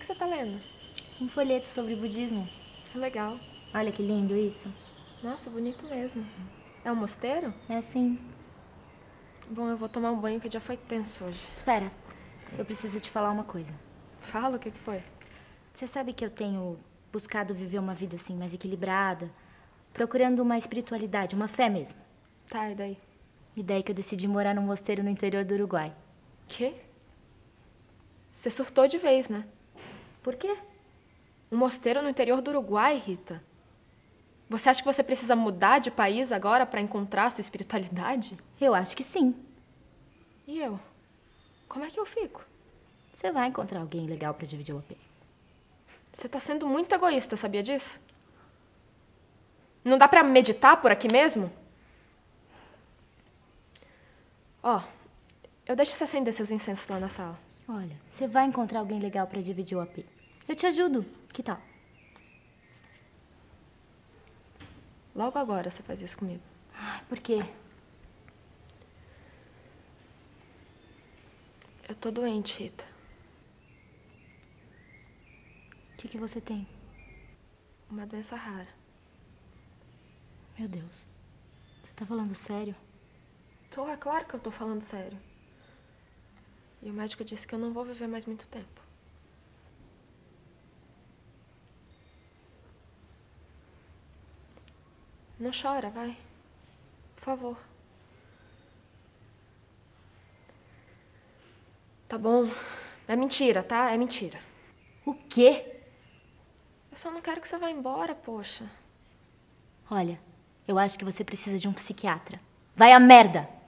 que você tá lendo? Um folheto sobre budismo. Que legal. Olha que lindo isso. Nossa, bonito mesmo. É um mosteiro? É assim. Bom, eu vou tomar um banho que já foi tenso hoje. Espera, eu preciso te falar uma coisa. Fala, o que foi? Você sabe que eu tenho buscado viver uma vida assim mais equilibrada, procurando uma espiritualidade, uma fé mesmo. Tá, e daí? E daí que eu decidi morar num mosteiro no interior do Uruguai. Quê? Você surtou de vez, né? Por quê? Um mosteiro no interior do Uruguai, Rita? Você acha que você precisa mudar de país agora pra encontrar a sua espiritualidade? Eu acho que sim. E eu? Como é que eu fico? Você vai encontrar alguém legal pra dividir o AP. Você tá sendo muito egoísta, sabia disso? Não dá pra meditar por aqui mesmo? Ó, eu deixo você acender seus incensos lá na sala. Olha, você vai encontrar alguém legal pra dividir o AP. Eu te ajudo. Que tal? Logo agora você faz isso comigo. Ai, por quê? Eu tô doente, Rita. O que você tem? Uma doença rara. Meu Deus. Você tá falando sério? É claro que eu tô falando sério. E o médico disse que eu não vou viver mais muito tempo. Não chora, vai. Por favor. Tá bom. É mentira, tá? É mentira. O quê? Eu só não quero que você vá embora, poxa. Olha, eu acho que você precisa de um psiquiatra. Vai à merda!